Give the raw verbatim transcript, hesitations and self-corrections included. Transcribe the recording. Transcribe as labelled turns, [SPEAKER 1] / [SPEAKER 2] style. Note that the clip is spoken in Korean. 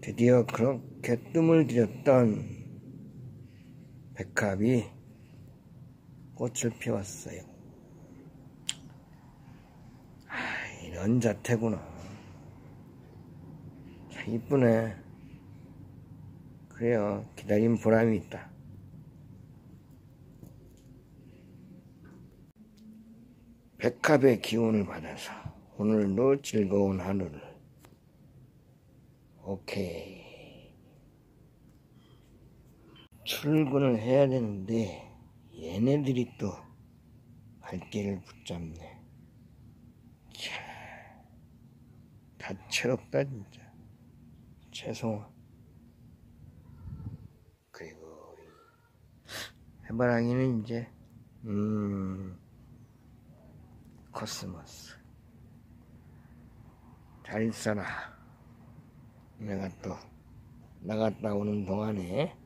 [SPEAKER 1] 드디어 그렇게 뜸을 들였던 백합이 꽃을 피웠어요. 아, 이런 자태구나. 참 이쁘네. 그래요. 기다린 보람이 있다. 백합의 기운을 받아서 오늘도 즐거운 하루를. 오케이. 출근을 해야 되는데 얘네들이 또 발길을 붙잡네. 차, 다채롭다 진짜. 죄송하. 그리고 해바라기는 이제 음 코스모스 잘 있어라. 내가 또 나갔다 오는 동안에